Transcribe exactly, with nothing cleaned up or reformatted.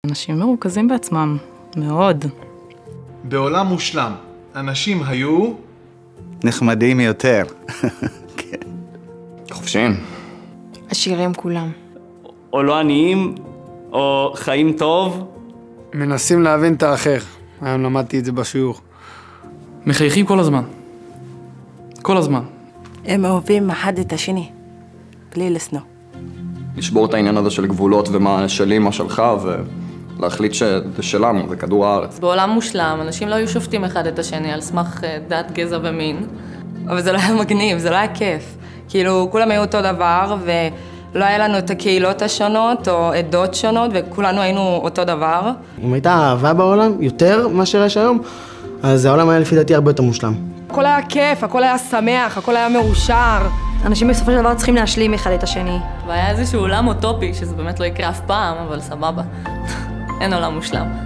אנשים מרוכזים בעצמם, מאוד. בעולם מושלם, אנשים היו... נחמדים יותר. כן. חופשיים. עשירים כולם. או לא עניים, או חיים טוב. מנסים להבין את האחר. היום למדתי את זה בשיעור. מחייכים כל הזמן. כל הזמן. הם אוהבים אחד את השני, בלי לשנוא. לשבור את העניין הזה של גבולות ומה שלי, מה שלך, ולהחליט שזה שלנו, זה כדור הארץ. בעולם מושלם, אנשים לא היו שופטים אחד את השני על סמך דת, גזע ומין. אבל זה לא היה מגניב, זה לא היה כיף. כאילו, כולם היו אותו דבר, ולא היה לנו את הקהילות השונות או עדות שונות, וכולנו היינו אותו דבר. אם הייתה אהבה בעולם יותר מאשר יש היום, אז העולם היה לפי דעתי הרבה יותר מושלם. הכל היה כיף, הכל היה שמח, הכל היה מאושר. אנשים בסופו של דבר צריכים להשלים אחד את השני. והיה איזשהו עולם אוטופי, שזה באמת לא יקרה אף פעם, אבל סבבה. אין עולם מושלם.